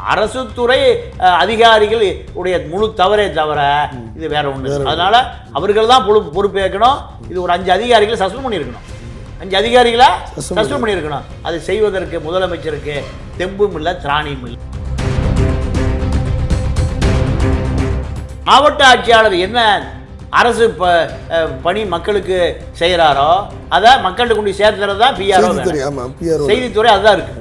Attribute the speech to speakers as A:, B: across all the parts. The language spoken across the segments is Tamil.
A: அரசு துறை அதிகாரிகள் உடைய முழு தவறே தவிர இது வேற ஒன்று. அதனால அவர்கள் தான் பொறுப்பேற்கணும். இது ஒரு 5 அதிகாரிகளை சஸ்பெண்ட் பண்ணியிருக்கணும். 5 அதிகாரிகளை சஸ்பெண்ட் பண்ணியிருக்கணும். அதை செய்வதற்கு முதலமைச்சருக்கு தெம்பும் இல்லை, திராணியும் இல்லை. மாவட்ட ஆட்சியாளர் என்ன அரசு பணி மக்களுக்கு செய்கிறாரோ அதை மக்கள்கிட்ட கொண்டு சேர்த்துறது தான் பிஆர்ஓ. செய்தித்துறை அதுதான் இருக்கு.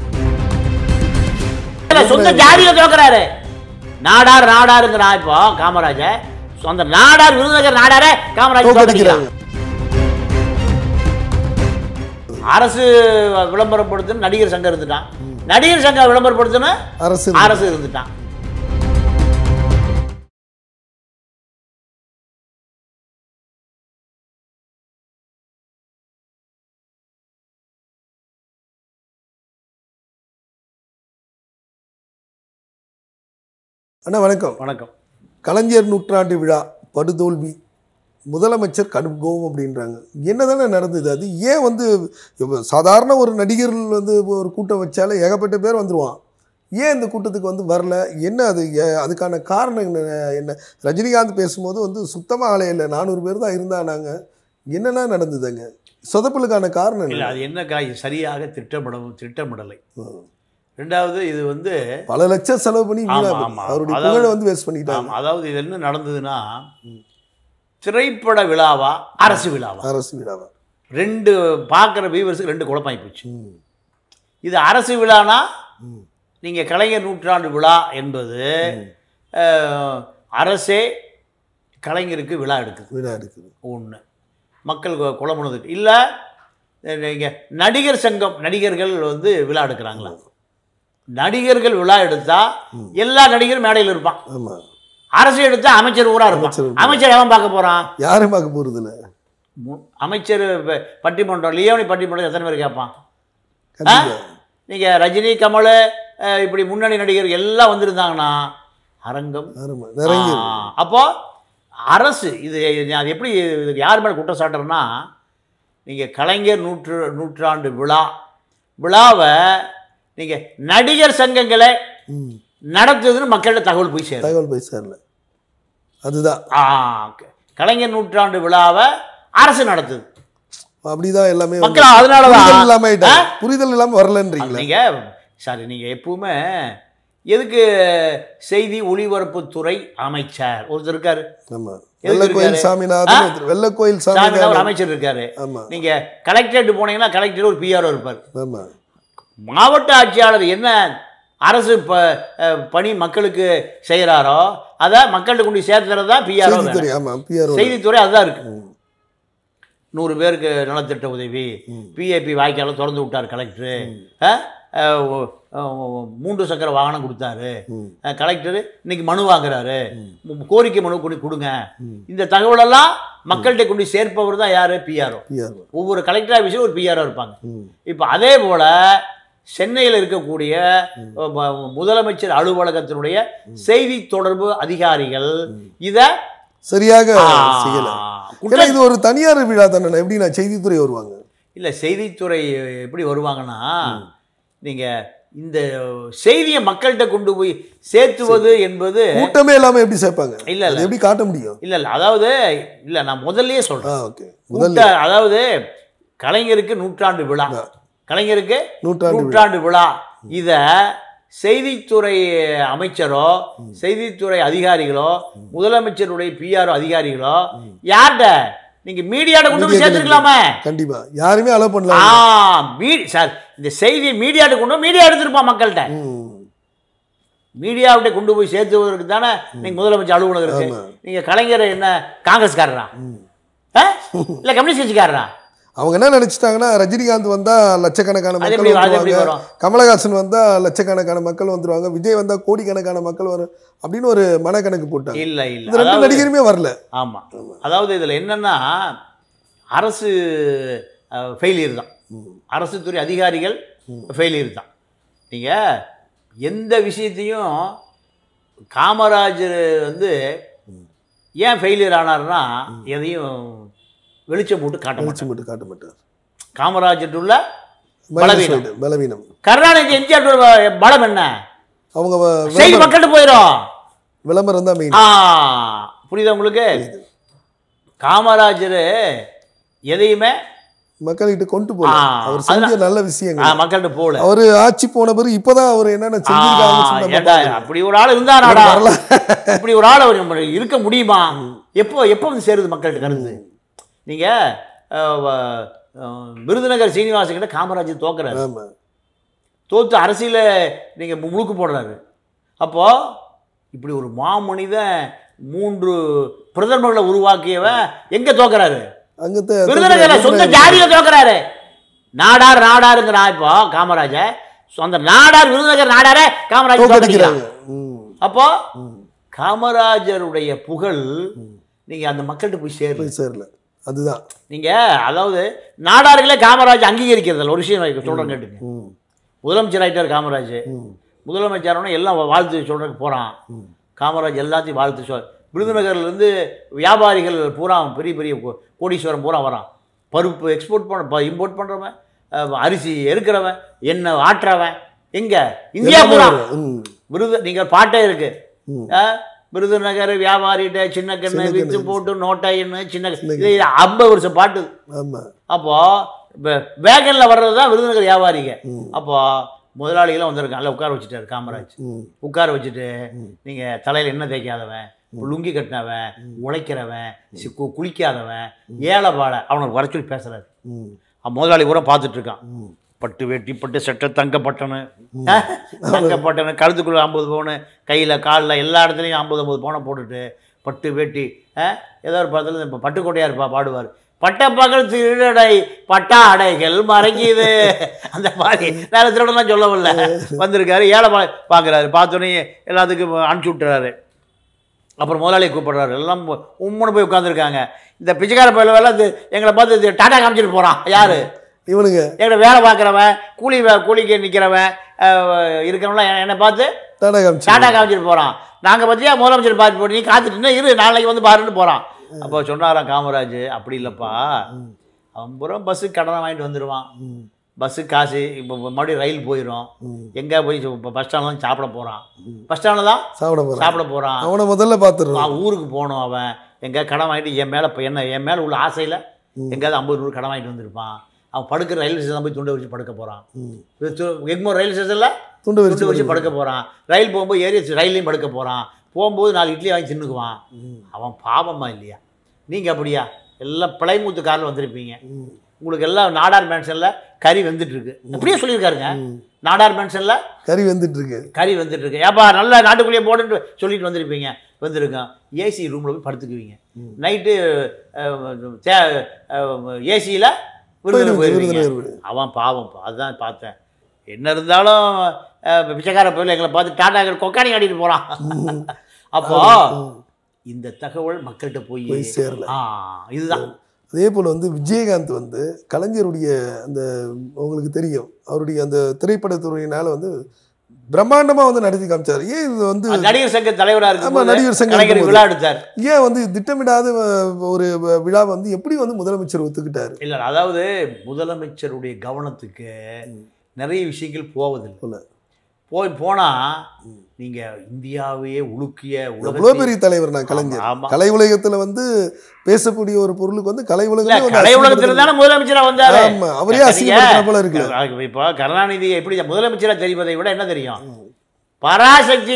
A: சொந்த ஜாதியில தோக்குறாரு. நாடார் நாடாருங்கிறான் இப்போ காமராஜர். சொந்த நாடார் விருதுநகர் நாடார காமராஜர். அரசு விளம்பரப்படுத்துன்னு நடிகர் சங்கம் இருந்துட்டான். நடிகர் சங்கம் விளம்பரப்படுத்துன்னு அரசு இருந்துட்டான்.
B: அண்ணா வணக்கம்.
A: வணக்கம்.
B: கலைஞர் நூற்றாண்டு விழா படுதோல்வி, முதலமைச்சர் கடும் கோபம் அப்படின்றாங்க. என்னதானே நடந்தது? அது ஏன் வந்து சாதாரண ஒரு நடிகர்கள் வந்து ஒரு கூட்டம் வச்சாலே ஏகப்பட்ட பேர் வந்துடுவான், ஏன் இந்த கூட்டத்துக்கு வந்து வரல? என்ன அது? அதுக்கான காரணம் என்ன? ரஜினிகாந்த் பேசும்போது வந்து சுத்தமாக ஆளே இல்லை, 400 பேர் தான் இருந்தானாங்க. என்னென்ன நடந்ததுங்க? சொதப்பலுக்கான காரணம்
A: இல்லை, அது என்ன காய் சரியாக திட்டமிடலை. ரெண்டாவது, இது வந்து
B: பல லட்சம் செலவு பண்ணி அவருடைய புகழை வந்து வேஸ்ட் பண்ணிட்டாங்க.
A: அதாவது இது என்ன நடந்ததுன்னா, திரைப்பட விழாவா அரசு விழாவா ரெண்டு பார்க்குற வியூவர்ஸுக்கு 2 குழப்பாகி போச்சு. இது அரசு விழானா நீங்கள் கலைஞர் நூற்றாண்டு விழா என்பது அரசே கலைஞருக்கு விழா எடுக்குது. ஒன்று மக்கள் குழம்புனதுக்கு இல்லை. நீங்கள் நடிகர் சங்கம் நடிகர்கள் வந்து விழா எடுக்கிறாங்களா? நடிகர்கள் விழா எடுத்தா எல்லா நடிகரும் மேடையில் இருப்பான். அரசு எடுத்தா அமைச்சர் ஊரா இருப்பான். அமைச்சர் எவன் பார்க்க போறான்?
B: யாரும் பார்க்க போறது இல்லை.
A: அமைச்சர் பட்டிமன்றம், லியோனி பட்டிமன்றம் எத்தனை பேர் கேட்பான்? நீங்க ரஜினி, கமல், இப்படி முன்னணி நடிகர்கள் எல்லாம் வந்திருந்தாங்கன்னா அரங்கம். அப்போ அரசு இது அது எப்படி இதுக்கு யார் மேலே குற்றம் சாட்டுறேன்னா, நீங்கள் கலைஞர் நூற்றாண்டு விழாவை நீங்கள் நடிகர் சங்கங்களை நடத்துதுன்னு மக்கள்கிட்ட தகவல் போய் சேரல.
B: அதுதான்
A: கலைஞர் நூற்றாண்டு விழாவை அரசு நடத்துது.
B: அப்படிதான் எல்லாமே
A: மக்கள் அதனாலதான்
B: புரிதல் இல்லாமல் வரலன்றீங்க.
A: நீங்கள் சாரி, நீங்கள் எப்பவுமே எதுக்கு செய்தி ஒளிபரப்புத்துறை அமைச்சர் ஒருத்தர் இருக்காரு,
B: வெள்ளக்கோயில்
A: ஒரு அமைச்சர் இருக்காரு. நீங்க கலெக்டரேட் போனீங்கன்னா கலெக்டர் ஒரு பிஆர்ஓ இருப்பார். மாவட்ட ஆட்சியாளர் என்ன அரசு பணி மக்களுக்கு செய்கிறாரோ அதை மக்கள்கிட்ட கொண்டு சேர்த்துறது தான் பிஆர்ஓ. செய்தித்துறை அதுதான் இருக்கு. 100 பேருக்கு நலத்திட்ட உதவி, பிஏபி வாய்க்கால திறந்து விட்டார் கலெக்டரு, 3 சக்கர வாகனம் கொடுத்தாரு கலெக்டரு, இன்னைக்கு மனு வாங்குறாரு, கோரிக்கை மனு கொண்டு கொடுங்க. இந்த தகவலெல்லாம் மக்கள்கிட்ட கொண்டு சேர்ப்பவர் தான் யாரு? பிஆர்ஓ. ஒவ்வொரு கலெக்டர் ஆஃபீஸிலும் ஒரு பிஆர்ஓ இருப்பாங்க. இப்போ அதே போல சென்னையில் இருக்கக்கூடிய முதலமைச்சர் அலுவலகத்தினுடைய செய்தி தொடர்பு அதிகாரிகள் இதை
B: சரியாக செய்யல. இது ஒரு தனியார் விழா தானே, எப்படி நான் செய்தித்துறை வருவாங்க?
A: இல்லை, செய்தித்துறை எப்படி வருவாங்கன்னா, நீங்கள் இந்த செய்தியை மக்கள்கிட்ட கொண்டு போய் சேர்த்துவது என்பது
B: கூட்டமே இல்லாமல் எப்படி சேர்ப்பாங்க?
A: இல்லை,
B: எப்படி காட்ட முடியும்?
A: இல்லை, அதாவது இல்லை, நான் முதல்லயே சொல்கிறேன். அதாவது கலைஞருக்கு நூற்றாண்டு விழா, கலைஞருக்கு நூற்றாண்டு விழா, இதை செய்தித்துறை அமைச்சரோ செய்தித்துறை அதிகாரிகளோ முதலமைச்சருடைய பிஆர்ஓ அதிகாரிகளோ யார்கிட்ட நீங்க மீடியாட்ட கொண்டு போய் சேர்த்துக்கலாமே?
B: கண்டிப்பா யாருமே அலோவ் பண்ணல.
A: சார், இந்த செய்தியை மீடியாட்ட கொண்டு போய் மீடியா எடுத்துருப்பான் மக்கள்கிட்ட. மீடியாவிட்ட கொண்டு போய் சேர்த்துவதற்கு தானே நீங்க முதலமைச்சர் அலுவலகம் இருக்கு. நீங்க கலைஞர் என்ன காங்கிரஸ்காரரா இல்ல கம்யூனிஸ்ட் கட்சிக்காரரா?
B: அவங்க என்ன நினைச்சிட்டாங்கன்னா, ரஜினிகாந்த் வந்தா லட்சக்கணக்கான மக்கள் வந்துருவாங்க, கமலஹாசன் வந்தா லட்சக்கணக்கான மக்கள் வந்துருவாங்க, விஜய் வந்தா கோடிக்கணக்கான மக்கள் வரும் அப்படின்னு ஒரு மனக்கணக்கு போட்டாங்க.
A: இல்ல
B: இந்த 2 நடிகருமே வரல.
A: ஆமா, அதாவது இதுல என்னன்னா, அரசு ஃபெயிலியர் தான், அரசு துறை அதிகாரிகள் ஃபெயிலியர் தான். நீங்க எந்த விஷயத்தையும் காமராஜர் வந்து ஏன் ஃபெயிலியர் ஆனார்னா, எதையும் வெளிச்சம் போட்டு காட்ட மாட்டார். காமராஜர் உள்ள பலவீனம்.
B: பலவீனம்.
A: கருணாநிதி எம்ஜிஆர் பலம் என்ன?
B: அவங்க
A: செய்தி மக்கள்கிட்ட போயிடும்.
B: விளம்பரம் தான் மெயின்.
A: புரியுதா உங்களுக்கு? காமராஜர் எதையுமே
B: மக்கள்கிட்ட கொண்டு போல. அவர் செஞ்ச நல்ல விஷயங்கள்
A: மக்கள்கிட்ட போல.
B: அவர் ஆட்சி போன பிறகு இப்பதான் அவர் என்னென்ன செஞ்சிருக்காங்க.
A: அப்படி ஒரு ஆள் இருந்தாராடா, அப்படி ஒரு ஆள் அவர் இருக்க முடியுமா? எப்போ வந்து சேருது மக்கள்கிட்ட கருது? நீங்க விருதுநகர் சீனிவாசன் கிட்ட காமராஜர் தோக்குறாரு, தோத்து அரசியல நீங்க முழுக்கு போடுறாரு. அப்போ இப்படி ஒரு மாமனிதன் 3 பிரதமர்களை உருவாக்கியவன் எங்க தோக்குறாரு? விருதுநகர் சொந்த ஜாதியில தோக்குறாரு. நாடாருங்கிறான் இப்போ காமராஜர். அந்த நாடார் விருதுநகர் நாடாரே காமராஜர் தோக்கடிக்கிறாங்க. அப்போ காமராஜருடைய புகழ் நீங்க அந்த மக்கள்கிட்ட போய் சேரல. அதுதான் நீங்க அதாவது நாடார்களே காமராஜர் அங்கீகரிக்கிறது. ஒரு விஷயம் சொல்றேன் கேட்டுங்க. முதலமைச்சர் ஆயிட்டார் காமராஜர். முதலமைச்சர் எல்லாம் வாழ்த்து சொல்றதுக்கு போறான். காமராஜ் எல்லாத்தையும் வாழ்த்து சொல். விருதுநகர்லேருந்து வியாபாரிகள் பூரா பெரிய பெரிய கோடீஸ்வரம் பூரா வரான். பருப்பு எக்ஸ்போர்ட் பண்ண இம்போர்ட் பண்ணுறவன், அரிசி எருக்கிறவன், எண்ணெய் ஆட்டுறவன், எங்கே இந்தியா பூரா நீங்கள் பாட்டே இருக்கு. விருதுநகர் வியாபாரிகிட்ட சின்ன கண்ணு வித்து போட்டு நோட்டை எண்ணு சின்ன 50 வருஷம் பாட்டு. அப்போது வேகனில் வர்றது தான் விருதுநகர் வியாபாரிங்க. அப்போது முதலாளிகளாம் வந்திருக்கான். நல்லா உட்கார வச்சுட்டாரு காமராஜ். உட்கார வச்சுட்டு நீங்கள் தலையில் எண்ணெய் தேய்க்காதவன், லுங்கி கட்டினவன், உழைக்கிறவன், குளிக்காதவன், ஏழைபாடை அவனுக்கு வர சொல்லி பேசுறாரு. முதலாளி கூட பார்த்துட்டு இருக்கான். பட்டு வேட்டி, பட்டு சட்டை, தங்கப்பட்டனு, கழுத்துக்குள்ள 50 பவுனு, கையில் காலில் எல்லா இடத்துலையும் 50 பவுனை போட்டுட்டு பட்டு வேட்டி. ஏதோ ஒரு படத்தில் இப்போ பட்டுக்கோட்டையா இருப்பா பாடுவார். பட்ட பகல் திருடடை பட்டா அடைகள் மறைக்குது. அந்த மாதிரி வேற திருடலாம் சொல்லவில்லை. வந்திருக்காரு, ஏழை பார்க்குறாரு. பார்த்தோன்னே எல்லாத்துக்கும் அனுப்பிச்சி விட்டுறாரு. அப்புறம் முதலாளியை கூப்பிடுறாரு. எல்லாம் உம்முன்னு போய் உட்காந்துருக்காங்க. இந்த பிச்சைக்கார பயில வேலை எங்களை பார்த்து டாட்டா காமிச்சிட்டு போகிறான். யார்
B: இவனுங்க?
A: எங்களை வேலை பார்க்குறவன், கூலிக்கு நிற்கிறவன் இருக்கிறவங்களாம் என்னை பார்த்து டாட்டா காமிச்சிட்டு போகிறான். நாங்கள் பார்த்தியா முதலமைச்சர் பார்த்து போட்டு நீ காத்துட்டு இரு, நாளைக்கு வந்து பாருன்னு போகிறான். அப்போ சொன்னாராம் காமராஜ், அப்படி இல்லைப்பா, அவன் பூரா பஸ்ஸுக்கு கடனை வாங்கிட்டு வந்துடுவான். பஸ்ஸு காசு இப்போ மறுபடியும் ரயில் போயிடும். எங்கே போய் இப்போ பஸ் ஸ்டாண்டில் சாப்பிட போகிறான். பஸ் ஸ்டாண்டில் தான் சாப்பிட போகிறான்.
B: அவனை முதல்ல பார்த்துருவான்.
A: ஊருக்கு போகணும். அவன் எங்கே கடன் வாங்கிட்டு என் மேலே உள்ள ஆசையில் எங்கேயாவது 50 கடன் வாங்கிட்டு வந்திருப்பான். அவன் படுக்கிற ரயில்வே ஸ்டேஷன் போய் துண்டை வச்சு படுக்க போகிறான். எக்மோர் ரயில்வே ஸ்டேஷனில் துண்டு வச்சு படுக்க போகிறான். ரயில் போகும்போது ரயிலையும் படுக்க போகிறான். போகும்போது 4 இட்லி வாங்கி தின்னுக்குவான். அவன் பாவமா இல்லையா? நீங்கள் அப்படியா? எல்லாம் பிளைமூத்து காரில் வந்திருப்பீங்க. உங்களுக்கு எல்லாம் நாடார் மேன்ஷனில் கறி வந்துட்டுருக்கு. அப்படியே சொல்லியிருக்காருங்க. நாடார் மேன்ஷனில் கறி வந்துட்டுருக்கு. ஏப்பா நல்லா நாட்டுக்குள்ளேயே போடுன்னு சொல்லிட்டு வந்திருப்பீங்க. வந்திருக்கேன். ஏசி ரூமில் போய் படுத்துக்குவீங்க. நைட்டு ஏசியில் போயிருவீங்க. அவன் பாவம். அதுதான் பார்த்தேன். என்ன இருந்தாலும் பிச்சைக்கார பயில எங்களை பார்த்து டாடா கொக்கானி ஆடிட்டு போகிறான். அப்போ இந்த தகவல் மக்கள்கிட்ட போய் சேரல. இதுதான்.
B: அதே போல் விஜயகாந்த் கலைஞருடைய அந்த உங்களுக்கு தெரியும் அவருடைய அந்த திரைப்படத்துறையினால பிரம்மாண்டமாக நடத்தி காமிச்சார். ஏன் இது
A: நடிகர் சங்க தலைவராக இருக்கு.
B: நடிகர் சங்க
A: விழா எடுத்தார்.
B: ஏன் திட்டமிடாத ஒரு விழா எப்படி முதலமைச்சர் ஒத்துக்கிட்டார்?
A: இல்லை, அதாவது முதலமைச்சருடைய கவனத்துக்கு நிறைய விஷயங்கள் போவதில்லை. போனால் நீங்கள் இந்தியாவையே உலுக்கிய
B: எவ்வளோ பெரிய தலைவர் நான் கலைஞர். கலை உலகத்தில் பேசக்கூடிய ஒரு பொருளுக்கு கலை
A: உலகத்தில் தானே முதலமைச்சராக வந்தார்.
B: அவரே அசிங்கப்படுத்துற போல இருக்கு.
A: இப்போ கருணாநிதி எப்படி முதலமைச்சராக தெரிவதை விட என்ன தெரியும்? பராசக்தி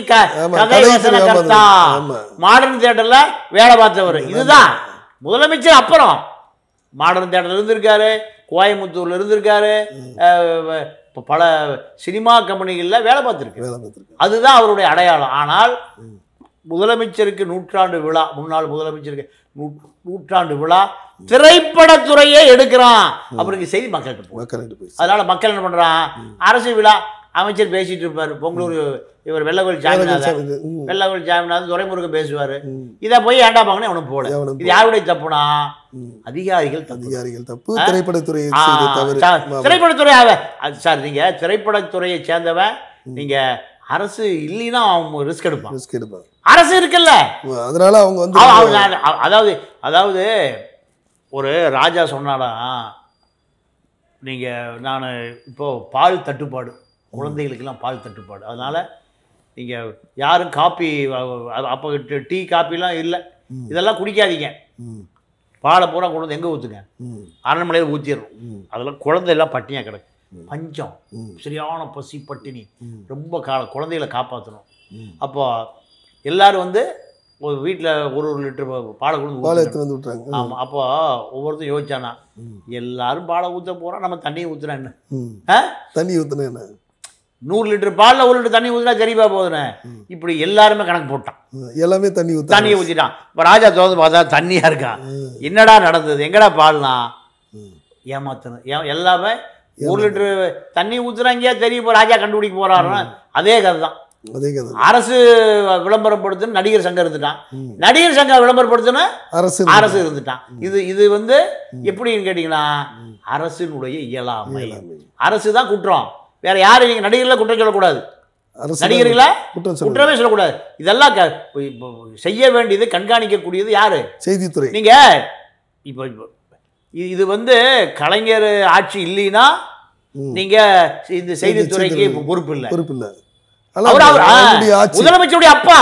A: மாடர்ன் தியேட்டர்ல வேலை பார்த்தவர். இதுதான் முதலமைச்சர். அப்புறம் மாடர்ன் தியேட்டர்ல இருந்திருக்காரு, கோயம்புத்தூர்ல இருந்திருக்காரு, பல சினிமா கம்பெனிகளில் வேலை பார்த்துருக்கு. அதுதான் அவருடைய அடையாளம். ஆனால் முதலமைச்சருக்கு நூற்றாண்டு விழா, முன்னாள் முதலமைச்சருக்கு நூற்றாண்டு விழா, திரைப்படத்துறையே எடுக்கிறான் அப்படிங்கிற செய்தி மக்கள்கிட்ட போய். அதனால மக்கள் என்ன பண்றான்? அரசு விழா அமைச்சர் பேசிட்டு இருப்பாரு. பொங்கலூர் இவர் வெள்ளக்கோயில் சாமிநாதன் துரைமுருகன் பேசுவார். இதை போய் ஏண்டா பாங்கன்னு அவனுக்கு போல. இது யாருடைய தப்புனா? அதிகாரிகள்
B: தப்பு. திரைப்படத்துறை
A: சார், நீங்க திரைப்படத்துறையை சேர்ந்தவன், நீங்க அரசு இல்லைன்னா அவன் ரிஸ்க் எடுப்பான். அரசு இருக்குல்ல,
B: அதனால அவங்க
A: அதாவது ஒரு ராஜா சொன்னாடா, நீங்க நான் இப்போ பால் தட்டுப்பாடு, குழந்தைகளுக்கெல்லாம் பால் தட்டுப்பாடு, அதனால நீங்கள் யாரும் காப்பி அப்போ டீ காப்பிலாம் இல்லை, இதெல்லாம் குடிக்காதீங்க. பாலை பூரா கொண்டு வந்து எங்கே ஊற்றுங்க, அரண்மனையில் ஊற்றிடுறோம். அதெல்லாம் குழந்தையெல்லாம் பட்டினியாக கிடக்கு, பஞ்சம், சரியான பசி பட்டினி, ரொம்ப குழந்தைகளை காப்பாற்றணும். அப்போ எல்லாரும் வந்து ஒரு வீட்டில் ஒரு லிட்டர் பாலை கொண்டு
B: வந்து விட்டுறாங்க.
A: ஆமாம். அப்போ ஒவ்வொருத்தரும் யோசிச்சானா, எல்லாரும் பாலை ஊற்ற போகிறோம், நம்ம தண்ணியை ஊற்றுனா என்ன,
B: தண்ணி ஊற்றுனா என்ன,
A: 100 லிட்டர் பாலில் 1 லிட்டர் தண்ணி ஊற்றினா சரிப்பா போதுனே. இப்படி எல்லாருமே கணக்கு போட்டான்,
B: எல்லாமே தண்ணியை
A: ஊற்றிட்டான். இப்போ ராஜா தோந்து பார்த்தா தண்ணியாக இருக்கான். என்னடா நடந்தது, எங்கடா பால்னா ஏமாத்தணும். எல்லாமே 1 லிட்டரு தண்ணி ஊற்றுறாங்க, தெரியும். இப்போ ராஜா கண்டுபிடிக்க போகிறாருன்னா அதே கதை தான். அரசு விளம்பரப்படுத்துன்னு நடிகர் சங்கம் இருந்துட்டான், நடிகர் சங்கம் விளம்பரப்படுத்துன்னு அரசு இருந்துட்டான். இது வந்து எப்படின்னு கேட்டீங்கன்னா அரசினுடைய இயலாமை. அரசு தான் குற்றம், வேற யாரும் நீங்க நடிகர்களை குற்றம் சொல்லக்கூடாது, நடிகர்களை குற்றமே சொல்லக்கூடாது. இதெல்லாம் செய்ய வேண்டியது, கண்காணிக்கக்கூடியது யாரு, செய்தித்துறை. நீங்க இப்போ இது வந்து கலைஞர் ஆட்சி இல்லைன்னா நீங்க இந்த செய்தித்துறைக்கு பொறுப்பு இல்லை. முதலமைச்சருடைய அப்பா,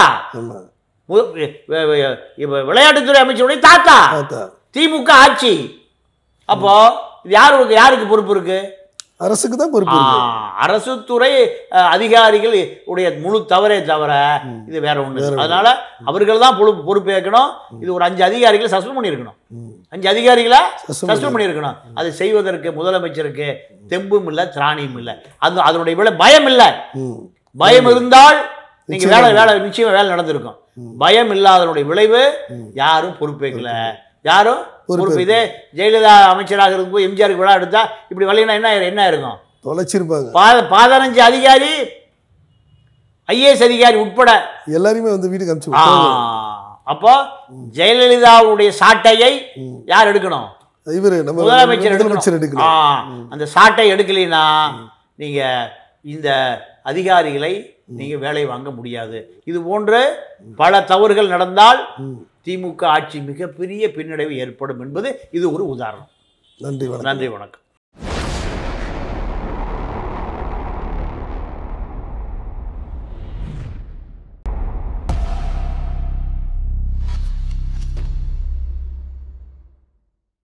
A: விளையாட்டுத்துறை அமைச்சருடைய தாத்தா, திமுக ஆட்சி. அப்போ இது யாருக்கு பொறுப்பு இருக்கு, அரசுக்கு தான் பொறுப்பு. அரசு துறை அதிகாரிகள் உடைய முழு தவறே தவிர இது வேற ஒண்ணு. அதனால அவர்கள் தான் பொறுப்பேற்கணும். இது ஒரு 5 அதிகாரிகளை சஸ்பெண்ட் பண்ணியிருக்கணும், 5 அதிகாரிகளை சஸ்பெண்ட் பண்ணியிருக்கணும். அது செய்வதற்கு முதலமைச்சருக்கு தெம்பும் இல்லை, திராணியும் இல்லை, அதனுடைய விட பயம் இல்லை. பயம் இருந்தால் நீங்க வேலை நிச்சயமா வேலை நடந்திருக்கும். பயம் இல்லாதனுடைய விளைவு யாரும் பொறுப்பேற்கல, யாரும் பொறுப்பு. இதே ஜெயலலிதா அமைச்சராக இருக்கும்போது எம்ஜிஆருக்கு விழா எடுத்தா இப்படி வழினா என்ன இருக்கும், தொலைச்சிருப்பாங்க. 15 அதிகாரி, ஐஏஎஸ் அதிகாரி உட்பட எல்லாருமே வந்து வீட்டுக்கு அனுப்பிச்சு. அப்போ ஜெயலலிதாவுடைய சாட்டையை யார் எடுக்கணும், முதலமைச்சர் எடுக்கணும். அந்த சாட்டை எடுக்கலைன்னா நீங்க இந்த அதிகாரிகளை நீங்க வேலை வாங்க முடியாது. இது போன்ற பல தவறுகள் நடந்தால் திமுக ஆட்சி மிகப்பெரிய பின்னடைவு ஏற்படும் என்பது இது ஒரு உதாரணம். நன்றி வணக்கம்.